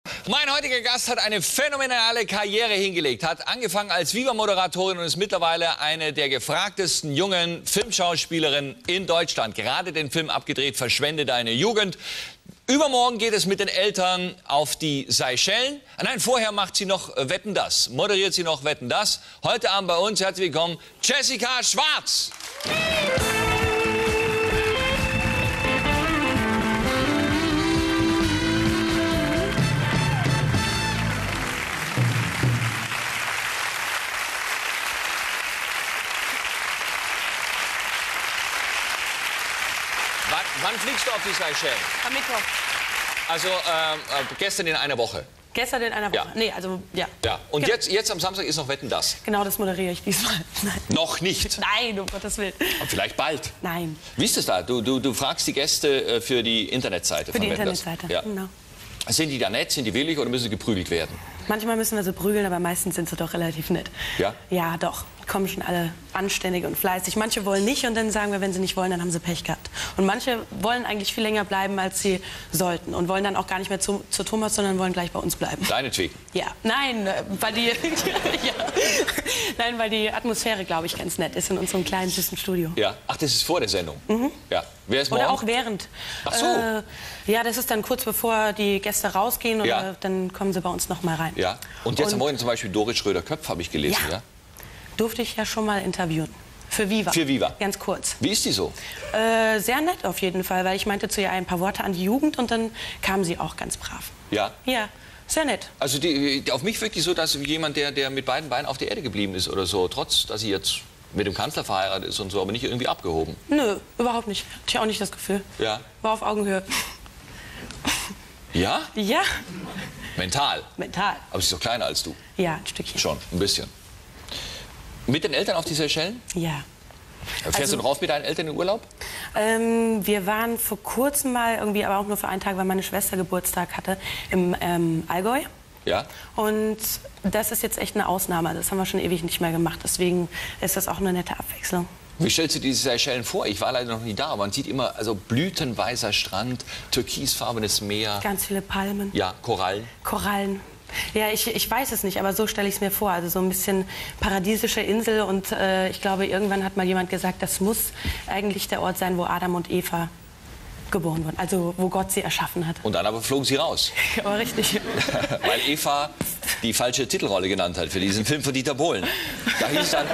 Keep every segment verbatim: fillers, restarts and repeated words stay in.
Mein heutiger Gast hat eine phänomenale Karriere hingelegt, hat angefangen als Viva-Moderatorin und ist mittlerweile eine der gefragtesten jungen Filmschauspielerinnen in Deutschland. Gerade den Film abgedreht, Verschwende deine Jugend. Übermorgen geht es mit den Eltern auf die Seychellen. Nein, vorher macht sie noch Wetten, das. Moderiert sie noch Wetten, das. Heute Abend bei uns, herzlich willkommen, Jessica Schwarz. Wann fliegst du auf die Seychellen? Am Mittwoch. Also ähm, äh, gestern in einer Woche? Gestern in einer Woche. Ja. Nee, also ja. Ja. Und Ge jetzt, jetzt am Samstag ist noch Wetten, das? Genau, das moderiere ich diesmal. Nein. Noch nicht? Nein, um Gottes Willen. Aber vielleicht bald? Nein. Wie ist es da? Du, du, du fragst die Gäste äh, für die Internetseite Für von die Wetten, das? Internetseite, Ja. genau. Sind die da nett, sind die willig oder müssen sie geprügelt werden? Manchmal müssen wir sie prügeln, aber meistens sind sie doch relativ nett. Ja? Ja, doch. Die kommen schon alle anständig und fleißig. Manche wollen nicht und dann sagen wir, wenn sie nicht wollen, dann haben sie Pech gehabt. Und manche wollen eigentlich viel länger bleiben, als sie sollten. Und wollen dann auch gar nicht mehr zu, zu Thomas, sondern wollen gleich bei uns bleiben. Deinetwegen? Ja. Nein, weil die, ja. Nein, weil die Atmosphäre, glaube ich, ganz nett ist in unserem kleinen, süßen Studio. Ja. Ach, das ist vor der Sendung? Mhm. Ja. Wer ist morgen? Oder auch während. Ach so. Äh, ja, das ist dann kurz bevor die Gäste rausgehen oder Ja. dann kommen sie bei uns noch mal rein. Ja. Und jetzt Und am Morgen zum Beispiel Doris Schröder-Köpf, habe ich gelesen, ja. Ja. Durfte ich ja schon mal interviewen. Für Viva. Für Viva. Ganz kurz. Wie ist die so? Äh, sehr nett auf jeden Fall, weil ich meinte zu ihr ein paar Worte an die Jugend und dann kam sie auch ganz brav. Ja. Ja, sehr nett. Also die, die, auf mich wirklich so, dass jemand, der, der mit beiden Beinen auf der Erde geblieben ist oder so, trotz, dass sie jetzt mit dem Kanzler verheiratet ist und so, aber nicht irgendwie abgehoben. Nö, überhaupt nicht. Hatte ich auch nicht das Gefühl. Ja. War auf Augenhöhe. Ja? Ja, Mental. mental. Aber sie ist doch kleiner als du. Ja, ein Stückchen. Schon, ein bisschen. Mit den Eltern auf die Seychellen? Ja. Fährst Also- du noch auf mit deinen Eltern in den Urlaub? Ähm, wir waren vor kurzem mal irgendwie, aber auch nur für einen Tag, weil meine Schwester Geburtstag hatte, im ähm, Allgäu. Ja. Und das ist jetzt echt eine Ausnahme. Das haben wir schon ewig nicht mehr gemacht. Deswegen ist das auch eine nette Abwechslung. Wie stellst du dir diese Seychellen vor? Ich war leider noch nie da, aber man sieht immer also blütenweißer Strand, türkisfarbenes Meer. Ganz viele Palmen, Ja, Korallen. Korallen. Ja, ich, ich weiß es nicht, aber so stelle ich es mir vor. Also so ein bisschen paradiesische Insel. Und äh, ich glaube, irgendwann hat mal jemand gesagt, das muss eigentlich der Ort sein, wo Adam und Eva geboren wurden. Also wo Gott sie erschaffen hat. Und dann aber flogen sie raus. Aber richtig. Weil Eva die falsche Titelrolle genannt hat für diesen Film von Dieter Bohlen. Da hieß es dann,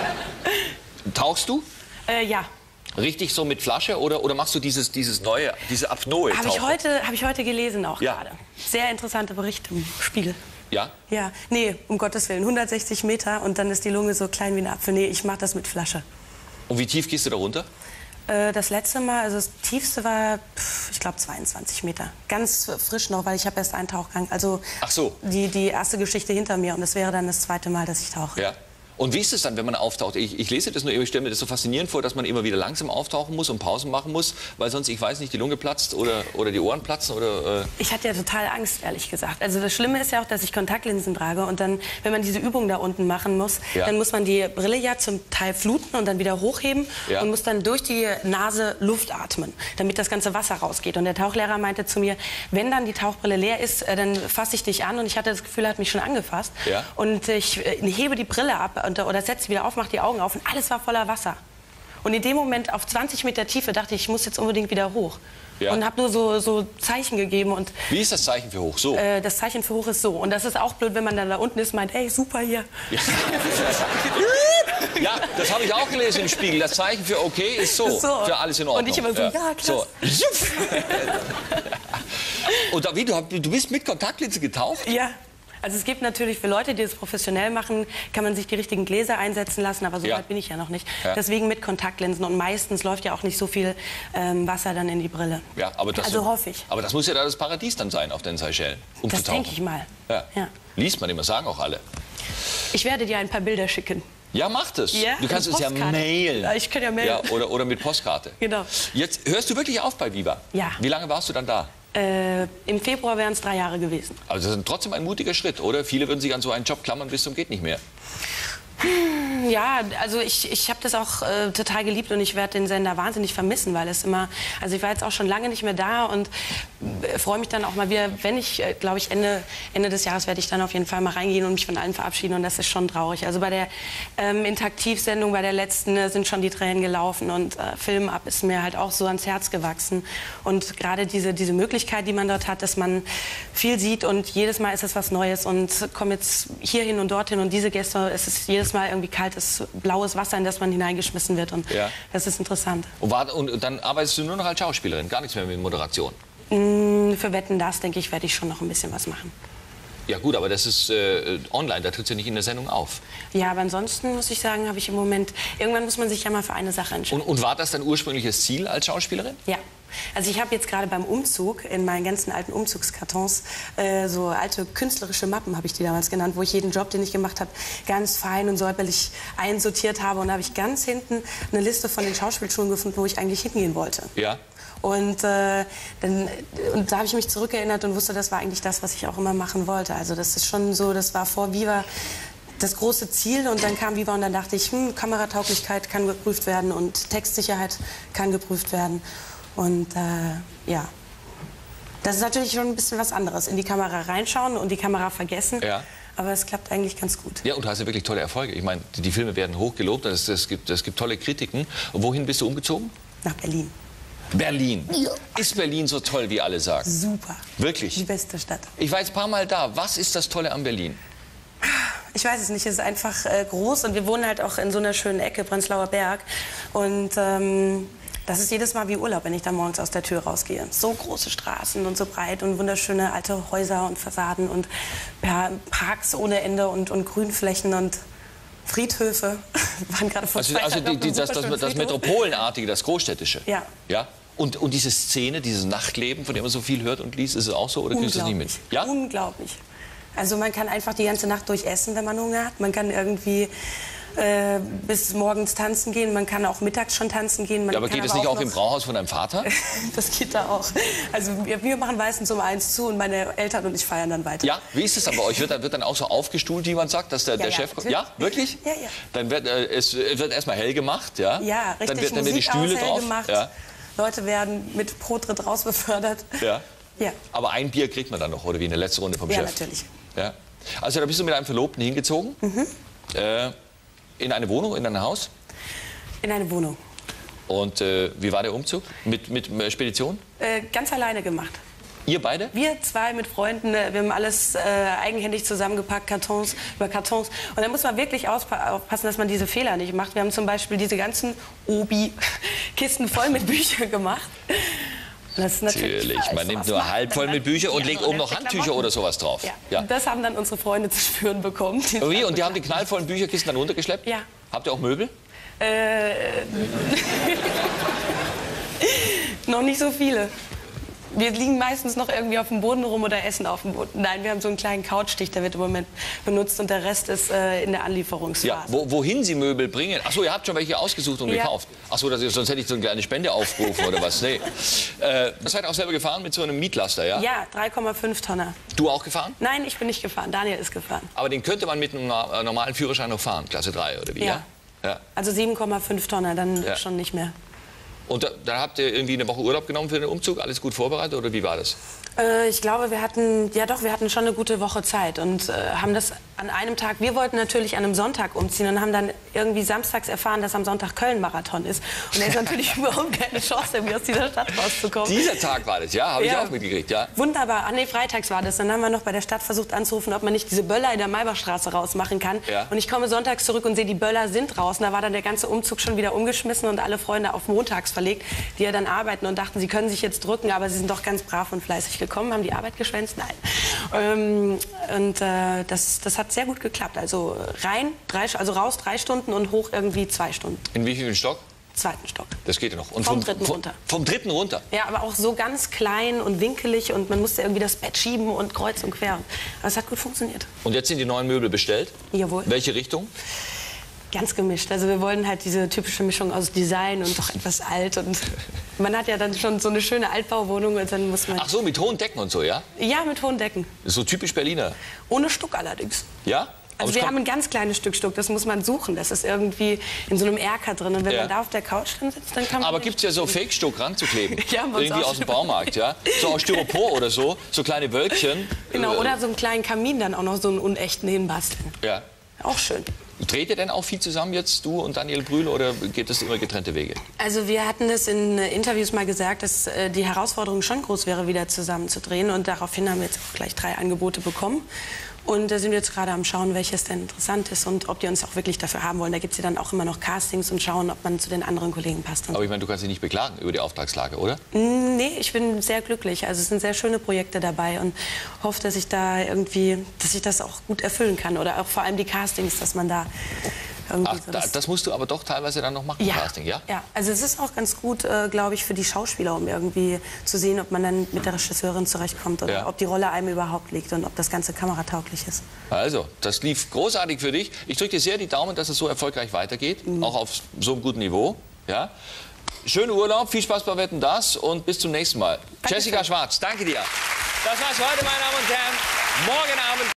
tauchst du? Äh, ja. Richtig so mit Flasche oder, oder machst du dieses, dieses neue, diese Apnoe? Habe ich, heute- hab ich heute gelesen auch Ja. gerade. Sehr interessante Berichte im Spiegel. Ja? Ja, nee, um Gottes Willen, hundertsechzig Meter und dann ist die Lunge so klein wie eine Apfel. Nee, ich mache das mit Flasche. Und wie tief gehst du da runter? Äh, das letzte Mal, also das tiefste war, pff, ich glaube, zweiundzwanzig Meter. Ganz frisch noch, weil ich habe erst einen Tauchgang. Also Ach so. die, die erste Geschichte hinter mir und das wäre dann das zweite Mal, dass ich tauche. Ja. Und wie ist es dann, wenn man auftaucht? Ich, ich lese das nur, ich stelle mir das so faszinierend vor, dass man immer wieder langsam auftauchen muss und Pausen machen muss, weil sonst, ich weiß nicht, die Lunge platzt oder, oder die Ohren platzen oder... Äh Ich hatte ja total Angst, ehrlich gesagt. Also das Schlimme ist ja auch, dass ich Kontaktlinsen trage und dann, wenn man diese Übung da unten machen muss, Ja. dann muss man die Brille ja zum Teil fluten und dann wieder hochheben Ja. und muss dann durch die Nase Luft atmen, damit das ganze Wasser rausgeht. Und der Tauchlehrer meinte zu mir, wenn dann die Tauchbrille leer ist, äh, dann fasse ich dich an und ich hatte das Gefühl, er hat mich schon angefasst. Ja. Und ich äh, hebe die Brille ab und, oder setze sie wieder auf, mache die Augen auf und alles war voller Wasser. Und in dem Moment auf zwanzig Meter Tiefe dachte ich, ich muss jetzt unbedingt wieder hoch. Ja. Und habe nur so, so Zeichen gegeben und Wie ist das Zeichen für hoch? So? äh, das Zeichen für hoch ist so. Und das ist auch blöd, wenn man dann da unten ist und meint, hey, super hier. Ja. Ja, das habe ich auch gelesen im Spiegel. Das Zeichen für okay ist so. Ist so. Für alles in Ordnung. Und ich immer so, ja, klasse. So. Und da, wie, du, hab- du bist mit Kontaktlinse getaucht? Ja. Also es gibt natürlich für Leute, die das professionell machen, kann man sich die richtigen Gläser einsetzen lassen, aber so Ja. weit bin ich ja noch nicht. Ja. Deswegen mit Kontaktlinsen und meistens läuft ja auch nicht so viel ähm, Wasser dann in die Brille. Ja, aber das, Also hoffe ich. Aber das muss ja da das Paradies dann sein auf den Seychellen, um Das zu tauchen. denke ich mal. Ja. Ja. Liest man immer, sagen auch alle. Ich werde dir ein paar Bilder schicken. Ja, mach das. Ja, du kannst mit es ja Postkarte. mailen. Ja, ich kann ja mailen. Ja, oder, oder mit Postkarte. Genau. Jetzt hörst du wirklich auf bei Viva? Ja. Wie lange warst du dann da? Äh, Im Februar wären es drei Jahre gewesen. Also das ist trotzdem ein mutiger Schritt, oder? Viele würden sich an so einen Job klammern bis zum geht nicht mehr. Ja, also ich, ich habe das auch äh, total geliebt und ich werde den Sender wahnsinnig vermissen, weil es immer, also ich war jetzt auch schon lange nicht mehr da und äh, freue mich dann auch mal wieder, wenn ich, äh, glaube ich, Ende, Ende des Jahres werde ich dann auf jeden Fall mal reingehen und mich von allen verabschieden und das ist schon traurig. Also bei der ähm, Interaktivsendung, bei der letzten äh, sind schon die Tränen gelaufen und äh, Film ab ist mir halt auch so ans Herz gewachsen und gerade diese, diese Möglichkeit, die man dort hat, dass man viel sieht und jedes Mal ist es was Neues und komme jetzt hierhin und dorthin und diese Gäste, es ist jedes Mal irgendwie kaltes, blaues Wasser, in das man hineingeschmissen wird. Und ja. das ist interessant. Und, war, und dann arbeitest du nur noch als Schauspielerin, gar nichts mehr mit Moderation? Mm, für Wetten, das, denke ich, werde ich schon noch ein bisschen was machen. Ja gut, aber das ist äh, online, da tritt sie nicht in der Sendung auf. Ja, aber ansonsten muss ich sagen, habe ich im Moment, irgendwann muss man sich ja mal für eine Sache entscheiden. Und, und war das dein ursprüngliches Ziel als Schauspielerin? Ja. Also ich habe jetzt gerade beim Umzug in meinen ganzen alten Umzugskartons äh, so alte künstlerische Mappen, habe ich die damals genannt, wo ich jeden Job, den ich gemacht habe, ganz fein und säuberlich einsortiert habe. Und da habe ich ganz hinten eine Liste von den Schauspielschulen gefunden, wo ich eigentlich hingehen wollte. Ja. Und, äh, dann, und da habe ich mich zurückerinnert und wusste, das war eigentlich das, was ich auch immer machen wollte. Also das ist schon so, das war vor Viva das große Ziel und dann kam Viva und dann dachte ich, hm, Kameratauglichkeit kann geprüft werden und Textsicherheit kann geprüft werden. Und äh, ja, das ist natürlich schon ein bisschen was anderes. In die Kamera reinschauen und die Kamera vergessen. Ja. Aber es klappt eigentlich ganz gut. Ja, und du hast ja wirklich tolle Erfolge. Ich meine, die, die Filme werden hochgelobt, es, es, gibt, es gibt tolle Kritiken. Und wohin bist du umgezogen? Nach Berlin. Berlin. Ja. Ist Berlin so toll, wie alle sagen? Super. Wirklich? Die beste Stadt. Ich war jetzt ein paar Mal da. Was ist das Tolle an Berlin? Ich weiß es nicht, es ist einfach äh, groß und wir wohnen halt auch in so einer schönen Ecke, Prenzlauer Berg. Und ähm, das ist jedes Mal wie Urlaub, wenn ich da morgens aus der Tür rausgehe. So große Straßen und so breit und wunderschöne alte Häuser und Fassaden und ja, Parks ohne Ende und, und Grünflächen und Friedhöfe. waren gerade vor Also, also die, die, das, das, das Metropolenartige, das Großstädtische? Ja. Ja? Und, und diese Szene, dieses Nachtleben, von dem man so viel hört und liest, ist es auch so oder kriegst du das nicht mit? Ja? Unglaublich. Also man kann einfach die ganze Nacht durch essen, wenn man Hunger hat. Man kann irgendwie äh, bis morgens tanzen gehen. Man kann auch mittags schon tanzen gehen. Man ja, aber kann geht es aber nicht auch auch im Brauhaus von deinem Vater? Das geht da auch. Also wir, wir machen meistens um eins zu und meine Eltern und ich feiern dann weiter. Ja, wie ist es dann bei euch? Wird, wird dann auch so aufgestuhlt, wie man sagt, dass der, ja, der ja, Chef kommt? Ja, wirklich? Ja, ja. Dann wird äh, es wird erstmal hell gemacht, ja? Ja, richtig. Dann wird dann Musik die Stühle aus, hell drauf. Gemacht. Ja. Leute werden mit Pro-Tritt rausbefördert. Ja. Ja. Aber ein Bier kriegt man dann noch, oder wie in der letzten Runde vom ja, Chef? Ja, natürlich. Ja. Also da bist du mit einem Verlobten hingezogen? Mhm. Äh, in eine Wohnung, in ein Haus? In eine Wohnung. Und äh, wie war der Umzug? Mit, mit äh, Spedition? Äh, ganz alleine gemacht. Ihr beide? Wir zwei mit Freunden, äh, wir haben alles äh, eigenhändig zusammengepackt, Kartons über Kartons. Und da muss man wirklich aufpassen, dass man diese Fehler nicht macht. Wir haben zum Beispiel diese ganzen Obi-Kisten voll mit Büchern gemacht. Das ist natürlich, natürlich. Man nimmt nur halb voll mit Büchern und legt oben noch Handtücher oder sowas drauf. Ja. Ja. Das haben dann unsere Freunde zu spüren bekommen. Die Wie? Und die haben die knallvollen Bücherkisten dann runtergeschleppt? Ja. Habt ihr auch Möbel? Äh, noch nicht so viele. Wir liegen meistens noch irgendwie auf dem Boden rum oder essen auf dem Boden. Nein, wir haben so einen kleinen Couchtisch, der wird im Moment benutzt und der Rest ist äh, in der Anlieferungsphase. Ja, wo, wohin Sie Möbel bringen? Achso, ihr habt schon welche ausgesucht und ja. gekauft. Achso, sonst hätte ich so eine kleine Spende aufgerufen oder was. Nee. Äh, das seid ihr auch selber gefahren mit so einem Mietlaster, ja? Ja, drei Komma fünf Tonner. Du auch gefahren? Nein, ich bin nicht gefahren. Daniel ist gefahren. Aber den könnte man mit einem normalen Führerschein noch fahren, Klasse drei oder wie? Ja. ja? ja. Also sieben Komma fünf Tonner, dann ja. schon nicht mehr. Und da, da habt ihr irgendwie eine Woche Urlaub genommen für den Umzug? Alles gut vorbereitet oder wie war das? Äh, ich glaube, wir hatten, ja doch, wir hatten schon eine gute Woche Zeit und äh, haben das an einem Tag, wir wollten natürlich an einem Sonntag umziehen und haben dann irgendwie samstags erfahren, dass am Sonntag Köln-Marathon ist. Und da ist natürlich überhaupt keine Chance, irgendwie aus dieser Stadt rauszukommen. Dieser Tag war das, ja? Habe ja. ich auch mitgekriegt, ja. Wunderbar. Ach nee, freitags war das. Dann haben wir noch bei der Stadt versucht anzurufen, ob man nicht diese Böller in der Maybachstraße rausmachen kann. Ja. Und ich komme sonntags zurück und sehe, die Böller sind draußen. Da war dann der ganze Umzug schon wieder umgeschmissen und alle Freunde auf montags verlegt, die ja dann arbeiten und dachten, sie können sich jetzt drücken, aber sie sind doch ganz brav und fleißig gekommen, haben die Arbeit geschwänzt. Nein. Ähm, und äh, das, das hat sehr gut geklappt. Also rein, drei, also raus drei Stunden und hoch irgendwie zwei Stunden. In wie vielen Stock? Zweiten Stock. Das geht ja noch. Und vom, vom dritten vom, runter. Vom dritten runter? Ja, aber auch so ganz klein und winkelig und man musste irgendwie das Bett schieben und kreuz und quer. Aber es hat gut funktioniert. Und jetzt sind die neuen Möbel bestellt? Jawohl. Welche Richtung? Ganz gemischt. Also wir wollen halt diese typische Mischung aus Design und doch etwas alt. Und man hat ja dann schon so eine schöne Altbauwohnung und dann muss man... Ach so, mit hohen Decken und so, ja? Ja, mit hohen Decken. Das ist so typisch Berliner. Ohne Stuck allerdings. Ja? Also wir haben ein ganz kleines Stück Stuck, das muss man suchen. Das ist irgendwie in so einem Erker drin. Und wenn ja. man da auf der Couch drin sitzt, dann kann man... Aber gibt es ja so Fake-Stuck ranzukleben? Ja, irgendwie aus dem Baumarkt, ja? So aus Styropor oder so, so kleine Wölkchen. Genau, oder so einen kleinen Kamin dann auch noch so einen unechten hinbasteln. Ja. Auch schön. Dreht ihr denn auch viel zusammen jetzt, du und Daniel Brühl, oder geht das immer getrennte Wege? Also wir hatten das in Interviews mal gesagt, dass äh, die Herausforderung schon groß wäre, wieder zusammen zu drehen. Und daraufhin haben wir jetzt auch gleich drei Angebote bekommen. Und da sind wir jetzt gerade am Schauen, welches denn interessant ist und ob die uns auch wirklich dafür haben wollen. Da gibt es ja dann auch immer noch Castings und schauen, ob man zu den anderen Kollegen passt. Aber ich meine, du kannst dich nicht beklagen über die Auftragslage, oder? Nee, ich bin sehr glücklich. Also es sind sehr schöne Projekte dabei und hoffe, dass ich da irgendwie, dass ich das auch gut erfüllen kann. Oder auch vor allem die Castings, dass man da irgendwie Ach, so da, das, das musst du aber doch teilweise dann noch machen, ja, Casting, ja? Ja, also es ist auch ganz gut, äh, glaube ich, für die Schauspieler, um irgendwie zu sehen, ob man dann mit der Regisseurin zurechtkommt oder Ja. ob die Rolle einem überhaupt liegt und ob das Ganze kameratauglich ist. Also, das lief großartig für dich. Ich drücke dir sehr die Daumen, dass es so erfolgreich weitergeht, mhm. auch auf so einem guten Niveau. Ja? Schönen Urlaub, viel Spaß bei Wetten, das und bis zum nächsten Mal. Danke Jessica schön. Schwarz, danke dir. Das war's für heute, meine Damen und Herren. Morgen Abend.